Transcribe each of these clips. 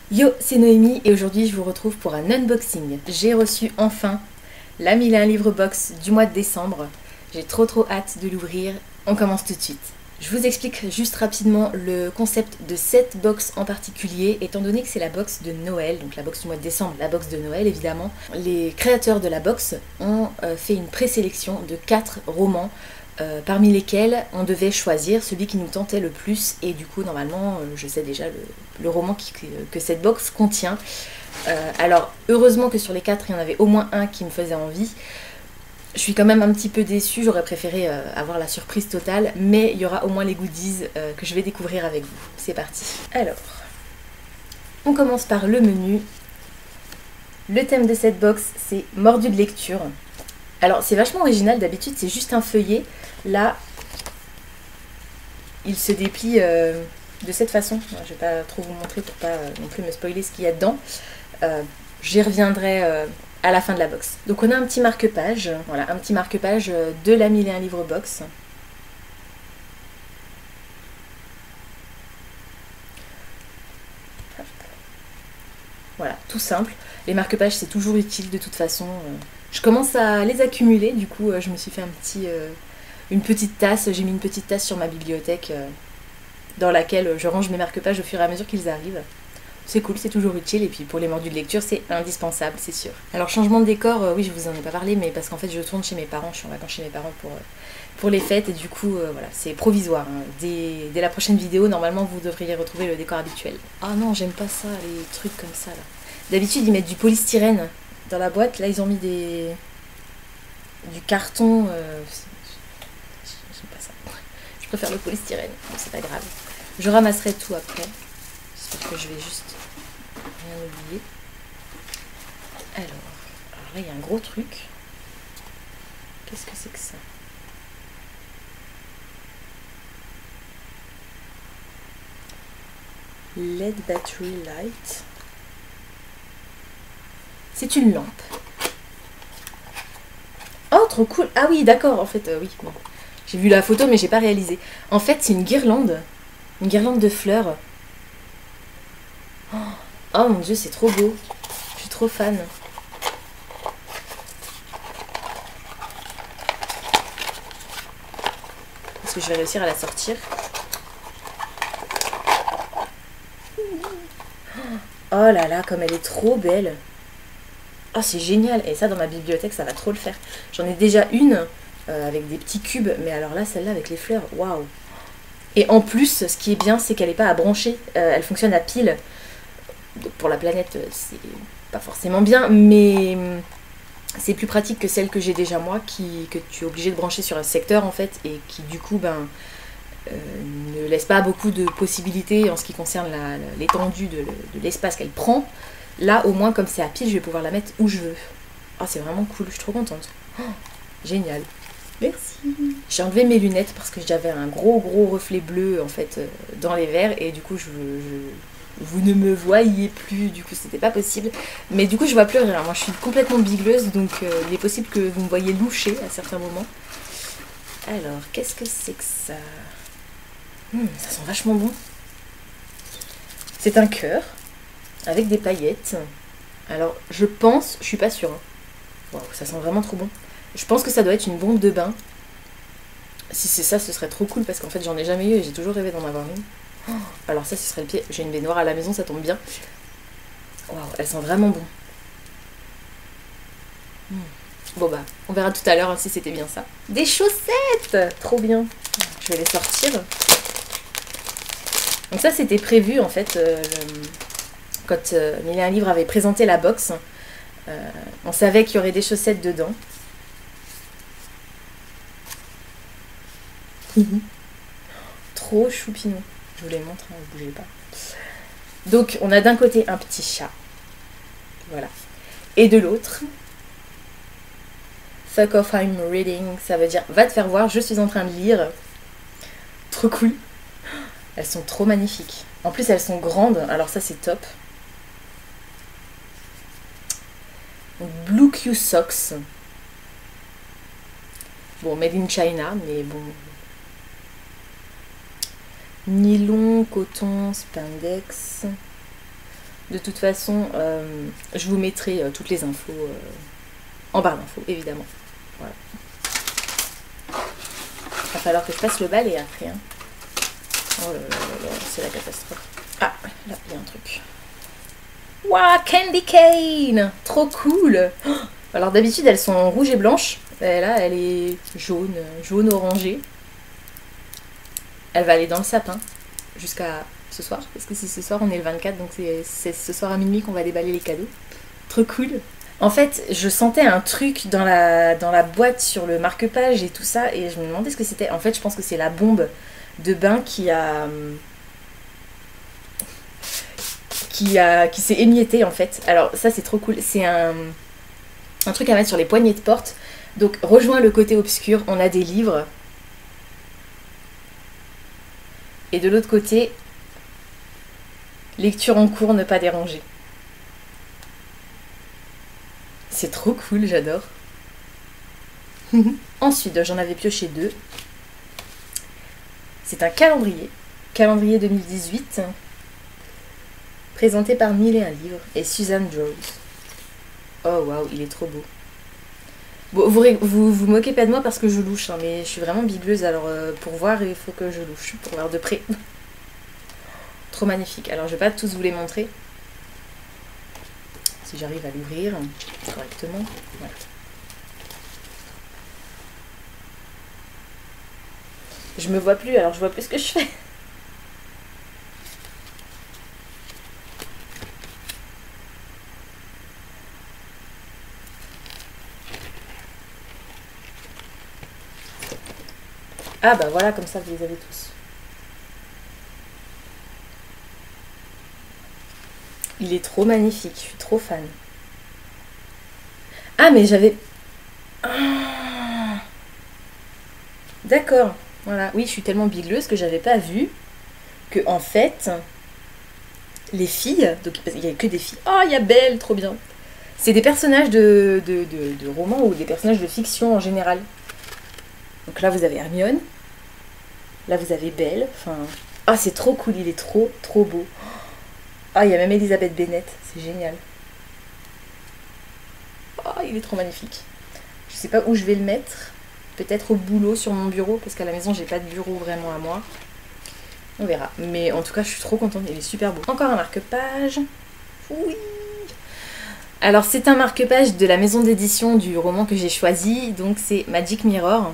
Yo, c'est Noémie et aujourd'hui je vous retrouve pour un unboxing. J'ai reçu enfin la 1001 livres box du mois de décembre. J'ai trop hâte de l'ouvrir. On commence tout de suite. Je vous explique juste rapidement le concept de cette box en particulier, étant donné que c'est la box de Noël, donc la box du mois de décembre, la box de Noël évidemment. Les créateurs de la box ont fait une présélection de 4 romans parmi lesquels on devait choisir celui qui nous tentait le plus, et du coup normalement je sais déjà le roman que cette box contient. Alors heureusement que sur les 4 il y en avait au moins un qui me faisait envie. Je suis quand même un petit peu déçue, j'aurais préféré avoir la surprise totale, mais il y aura au moins les goodies que je vais découvrir avec vous. C'est parti. Alors, on commence par le menu. Le thème de cette box, c'est mordu de lecture. Alors c'est vachement original, d'habitude c'est juste un feuillet. Là, il se déplie de cette façon. Je ne vais pas trop vous montrer pour pas non plus me spoiler ce qu'il y a dedans. J'y reviendrai à la fin de la box. Donc on a un petit marque-page, voilà, un petit marque-page de la 1001 livres box. Voilà, tout simple. Les marque-pages c'est toujours utile de toute façon. Je commence à les accumuler, du coup je me suis fait une petite tasse, j'ai mis une petite tasse sur ma bibliothèque dans laquelle je range mes marque-pages au fur et à mesure qu'ils arrivent. C'est cool, c'est toujours utile, et puis pour les mordus de lecture, c'est indispensable, c'est sûr. Alors changement de décor, oui je vous en ai pas parlé, mais parce qu'en fait je tourne chez mes parents, je suis en vacances chez mes parents pour les fêtes, et du coup voilà, c'est provisoire. Hein. Dès la prochaine vidéo, normalement vous devriez retrouver le décor habituel. Ah non, j'aime pas ça, les trucs comme ça là. D'habitude ils mettent du polystyrène dans la boîte, là ils ont mis du carton, j'aime pas ça. Je préfère le polystyrène, bon, c'est pas grave. Je ramasserai tout après, j'espère que je vais juste rien oublier. Alors là il y a un gros truc. Qu'est-ce que c'est que ça? LED battery light. C'est une lampe. Oh trop cool. Ah oui d'accord, en fait oui. Bon. J'ai vu la photo mais j'ai pas réalisé. En fait c'est une guirlande de fleurs. Oh mon dieu, c'est trop beau. Je suis trop fan. Est-ce que je vais réussir à la sortir? Oh là là, comme elle est trop belle. Oh, c'est génial. Et ça, dans ma bibliothèque, ça va trop le faire. J'en ai déjà une avec des petits cubes. Mais alors là, celle-là avec les fleurs, waouh. Et en plus, ce qui est bien, c'est qu'elle n'est pas à brancher. Elle fonctionne à pile. Donc pour la planète, c'est pas forcément bien. Mais c'est plus pratique que celle que j'ai déjà moi, que tu es obligé de brancher sur un secteur, en fait. Et qui, du coup, ne laisse pas beaucoup de possibilités en ce qui concerne l'étendue de l'espace qu'elle prend. Là, au moins, comme c'est à pile, je vais pouvoir la mettre où je veux. Oh, c'est vraiment cool, je suis trop contente. Oh, génial. Merci. J'ai enlevé mes lunettes parce que j'avais un gros reflet bleu, en fait, dans les verres. Et du coup, vous ne me voyiez plus, du coup, c'était pas possible. Mais du coup, je vois plus rien. Moi, je suis complètement bigleuse, donc il est possible que vous me voyiez loucher à certains moments. Alors, qu'est-ce que c'est que ça? Ça sent vachement bon. C'est un cœur avec des paillettes. Alors je pense, je suis pas sûre. Wow, ça sent vraiment trop bon. Je pense que ça doit être une bombe de bain. Si c'est ça, ce serait trop cool parce qu'en fait j'en ai jamais eu et j'ai toujours rêvé d'en avoir une. Oh, alors ça, ce serait le pied. J'ai une baignoire à la maison, ça tombe bien. Waouh, elle sent vraiment bon. Bon bah, on verra tout à l'heure hein, si c'était bien ça. Des chaussettes! Trop bien. Je vais les sortir. Donc ça c'était prévu en fait quand 1001 livres avait présenté la box. On savait qu'il y aurait des chaussettes dedans. Trop choupinou. Je vous les montre, hein, ne bougez pas. Donc on a d'un côté un petit chat. Voilà. Et de l'autre, fuck off I'm reading. Ça veut dire va te faire voir, je suis en train de lire. Trop cool. Elles sont trop magnifiques. En plus, elles sont grandes, alors ça, c'est top. Blue Q Socks. Bon, made in China, mais bon. Nylon, coton, spandex. De toute façon, je vous mettrai toutes les infos en barre d'infos, évidemment. Voilà. Il va falloir que je passe le balai après. Hein. Oh là là là là, c'est la catastrophe. Ah, là, il y a un truc. Waouh, Candy Cane! Trop cool! Alors d'habitude, elles sont rouges et blanches. Et là, elle est jaune, jaune-orangé. Elle va aller dans le sapin jusqu'à ce soir. Parce que c'est ce soir, on est le 24, donc c'est ce soir à minuit qu'on va déballer les cadeaux. Trop cool! En fait, je sentais un truc dans la boîte sur le marque-page et tout ça, et je me demandais ce que c'était. En fait, je pense que c'est la bombe de bain qui s'est émiettée, en fait. Alors, ça, c'est trop cool. C'est un truc à mettre sur les poignées de porte. Donc, rejoins le côté obscur. On a des livres. Et de l'autre côté, lecture en cours, ne pas déranger. C'est trop cool, j'adore. Ensuite, j'en avais pioché 2. C'est un calendrier. Calendrier 2018. Présenté par Mille et un livres et Suzanne Jones. Oh waouh, il est trop beau. Bon, vous moquez pas de moi parce que je louche, hein, mais je suis vraiment bigleuse, alors pour voir, il faut que je louche, pour voir de près. Trop magnifique. Alors je vais pas tous vous les montrer. Si j'arrive à l'ouvrir correctement. Voilà. Je me vois plus, alors je vois plus ce que je fais. Ah bah voilà, comme ça vous les avez tous. Il est trop magnifique, je suis trop fan. Ah mais j'avais... Ah, d'accord, voilà. Oui, je suis tellement bigleuse que j'avais pas vu que en fait, les filles, donc il n'y a que des filles. Oh, il y a Belle, trop bien. C'est des personnages de romans ou des personnages de fiction en général. Donc là, vous avez Hermione. Là, vous avez Belle. Enfin... Ah, c'est trop cool, il est trop, trop beau. Ah, il y a même Elisabeth Bennet, c'est génial. Ah, il est trop magnifique. Je sais pas où je vais le mettre. Peut-être au boulot, sur mon bureau, parce qu'à la maison, j'ai pas de bureau vraiment à moi. On verra. Mais en tout cas, je suis trop contente, il est super beau. Encore un marque-page. Oui. Alors, c'est un marque-page de la maison d'édition du roman que j'ai choisi. Donc, c'est Magic Mirror.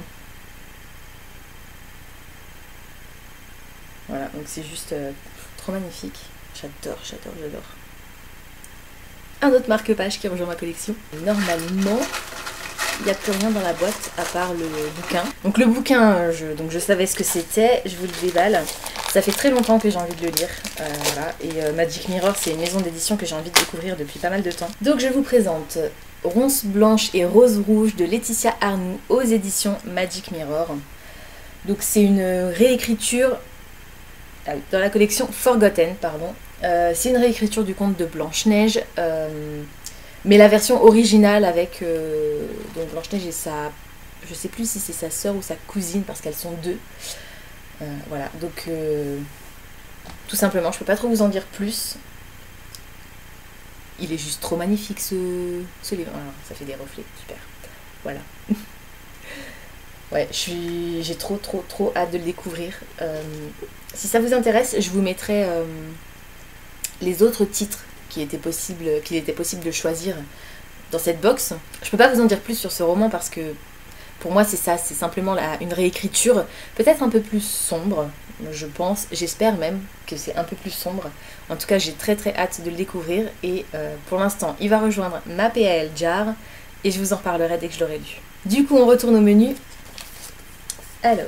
Voilà, donc c'est juste trop magnifique. J'adore, j'adore, j'adore. Un autre marque-page qui rejoint ma collection. Normalement, il n'y a plus rien dans la boîte à part le bouquin. Donc le bouquin, je savais ce que c'était, je vous le déballe. Ça fait très longtemps que j'ai envie de le lire. Voilà. Et Magic Mirror, c'est une maison d'édition que j'ai envie de découvrir depuis pas mal de temps. Donc je vous présente Ronce Blanche et Rose Rouge de Laetitia Arnoux aux éditions Magic Mirror. Donc c'est une réécriture dans la collection Forgotten, pardon. C'est une réécriture du conte de Blanche-Neige, mais la version originale avec donc Blanche-Neige et sa... Je sais plus si c'est sa sœur ou sa cousine parce qu'elles sont deux. Voilà, donc tout simplement, je peux pas trop vous en dire plus. Il est juste trop magnifique ce livre. Alors, ça fait des reflets, super. Voilà. Ouais, j'ai trop hâte de le découvrir. Si ça vous intéresse, je vous mettrai les autres titres qu'il était possible de choisir dans cette box. Je peux pas vous en dire plus sur ce roman parce que pour moi c'est ça, c'est simplement une réécriture, peut-être un peu plus sombre, je pense, j'espère même que c'est un peu plus sombre. En tout cas, j'ai très hâte de le découvrir et pour l'instant, il va rejoindre ma PAL Jar et je vous en reparlerai dès que je l'aurai lu. Du coup, on retourne au menu. Alors,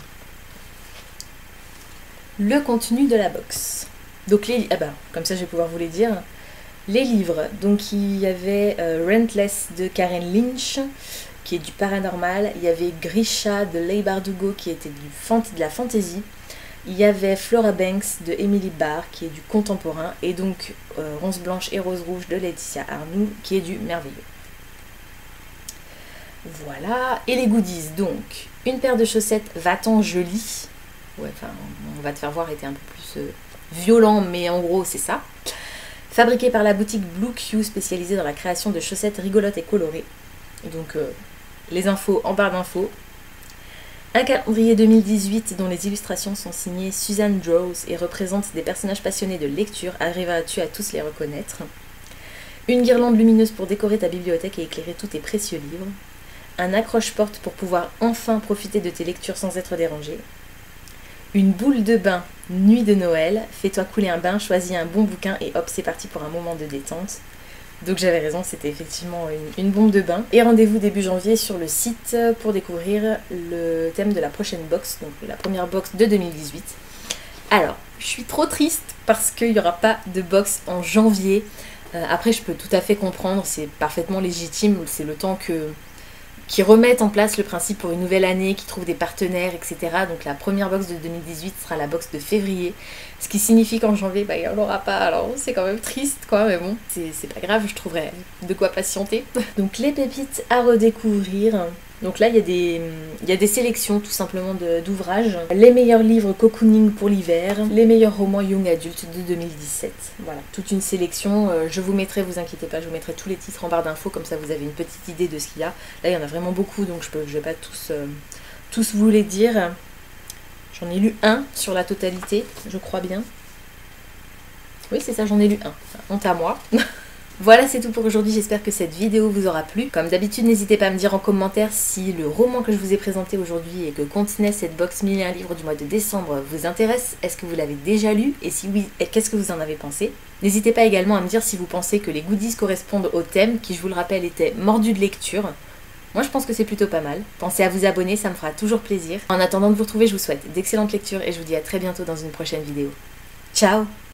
le contenu de la box. Donc comme ça je vais pouvoir vous les dire. Les livres, donc il y avait Rentless de Karen Lynch, qui est du paranormal. Il y avait Grisha de Leigh Bardugo, qui était de la fantasy. Il y avait Flora Banks de Emily Barr, qui est du contemporain. Et donc Ronce Blanche et Rose Rouge de Laetitia Arnoux, qui est du merveilleux. Voilà, et les goodies, donc une paire de chaussettes Va-t'en jolie. Ouais, enfin, on va te faire voir était un peu plus violent, mais en gros c'est ça. Fabriqué par la boutique Blue Q spécialisée dans la création de chaussettes rigolotes et colorées. Donc les infos en barre d'infos. Un calendrier 2018 dont les illustrations sont signées Suzanne Draws et représentent des personnages passionnés de lecture, arriveras-tu à tous les reconnaître. Une guirlande lumineuse pour décorer ta bibliothèque et éclairer tous tes précieux livres. Un accroche-porte pour pouvoir enfin profiter de tes lectures sans être dérangé. Une boule de bain, nuit de Noël, fais-toi couler un bain, choisis un bon bouquin et hop, c'est parti pour un moment de détente. Donc j'avais raison, c'était effectivement une bombe de bain. Et rendez-vous début janvier sur le site pour découvrir le thème de la prochaine box, donc la première box de 2018. Alors, je suis trop triste parce qu'il n'y aura pas de box en janvier. Après, je peux tout à fait comprendre, c'est parfaitement légitime, c'est le temps qui remettent en place le principe pour une nouvelle année, qui trouvent des partenaires, etc. Donc la première box de 2018 sera la box de février, ce qui signifie qu'en janvier, il n'y en aura pas. Alors c'est quand même triste, quoi, mais bon, c'est pas grave, je trouverai de quoi patienter. Donc les pépites à redécouvrir. Donc là, il y a des sélections tout simplement d'ouvrages. Les meilleurs livres cocooning pour l'hiver, les meilleurs romans young adultes de 2017. Voilà, toute une sélection. Je vous mettrai, vous inquiétez pas, je vous mettrai tous les titres en barre d'infos, comme ça vous avez une petite idée de ce qu'il y a. Là, il y en a vraiment beaucoup, donc je vais pas tous vous les dire. J'en ai lu un sur la totalité, je crois bien. Oui, c'est ça, j'en ai lu un. Honte à moi. Voilà, c'est tout pour aujourd'hui, j'espère que cette vidéo vous aura plu. Comme d'habitude, n'hésitez pas à me dire en commentaire si le roman que je vous ai présenté aujourd'hui et que contenait cette box 1001 livres du mois de décembre vous intéresse. Est-ce que vous l'avez déjà lu? Et si oui, qu'est-ce que vous en avez pensé? N'hésitez pas également à me dire si vous pensez que les goodies correspondent au thème, qui je vous le rappelle était mordu de lecture. Moi je pense que c'est plutôt pas mal. Pensez à vous abonner, ça me fera toujours plaisir. En attendant de vous retrouver, je vous souhaite d'excellentes lectures et je vous dis à très bientôt dans une prochaine vidéo. Ciao!